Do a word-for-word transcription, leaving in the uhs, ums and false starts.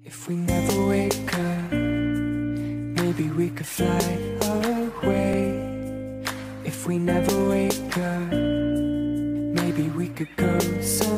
If we never wake up, maybe we could fly away. If we never wake up, maybe we could go somewhere.